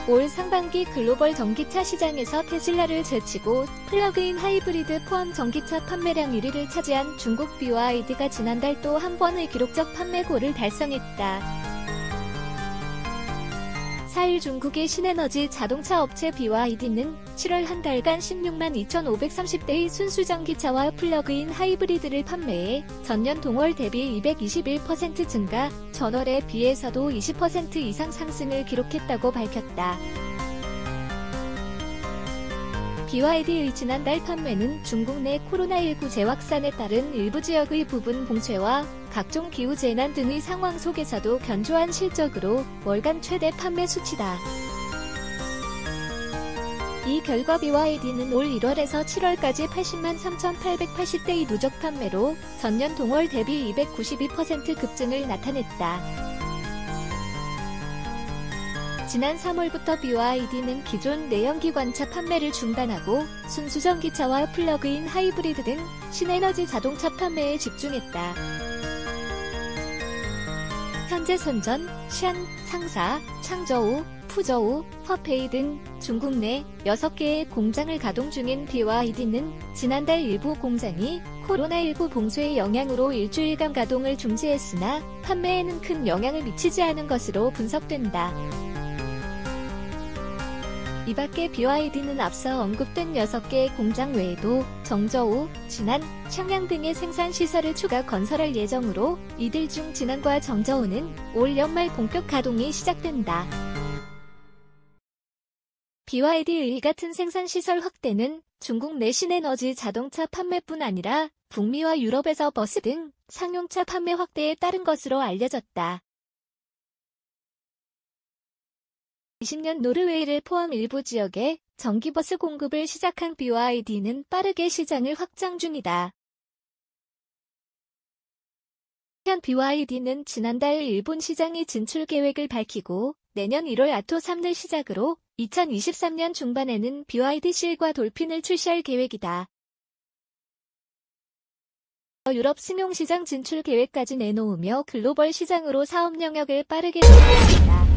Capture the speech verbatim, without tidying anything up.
올 상반기 글로벌 전기차 시장에서 테슬라를 제치고 플러그인 하이브리드 포함 전기차 판매량 일 위를 차지한 중국 비와이디가 지난달 또 한 번의 기록적 판매고를 달성했다. 사 일 중국의 신에너지 자동차 업체 비와이디는 칠월 한 달간 십육만 이천오백삼십 대의 순수전기차와 플러그인 하이브리드를 판매해 전년 동월 대비 이백이십일 퍼센트 증가, 전월에 비해서도 이십 퍼센트 이상 상승을 기록했다고 밝혔다. 비와이디의 지난달 판매는 중국 내 코로나십구 재확산에 따른 일부 지역의 부분 봉쇄와 각종 기후재난 등의 상황 속에서도 견조한 실적으로 월간 최대 판매 수치다. 이 결과 비와이디는 올 일월에서 칠월까지 팔십만 삼천팔백팔십 대의 누적 판매로 전년 동월 대비 이백구십이 퍼센트 급증을 나타냈다. 지난 삼월부터 비와이디는 기존 내연기관차 판매를 중단하고 순수전기차와 플러그인 하이브리드 등 신에너지 자동차 판매에 집중했다. 현재 선전, 샨, 상사, 창저우, 푸저우, 허페이 등 중국 내 여섯 개의 공장을 가동 중인 비와이디는 지난달 일부 공장이 코로나십구 봉쇄의 영향으로 일주일간 가동을 중지했으나 판매에는 큰 영향을 미치지 않은 것으로 분석된다. 이밖에 비와이디는 앞서 언급된 여섯 개의 공장 외에도 정저우, 진안, 샹양 등의 생산시설을 추가 건설할 예정으로 이들 중 진안과 정저우는 올 연말 본격 가동이 시작된다. 비와이디의 이 같은 생산시설 확대는 중국 내 신에너지 자동차 판매뿐 아니라 북미와 유럽에서 버스 등 상용차 판매 확대에 따른 것으로 알려졌다. 이십 년 노르웨이를 포함 일부 지역에 전기버스 공급을 시작한 비와이디는 빠르게 시장을 확장 중이다. 현 비와이디는 지난달 일본 시장에 진출 계획을 밝히고 내년 일월 아토 삼 를 시작으로 이천이십삼 년 중반에는 비와이디 실과 돌핀을 출시할 계획이다. 유럽 승용시장 진출 계획까지 내놓으며 글로벌 시장으로 사업 영역을 빠르게 넓히고 있다.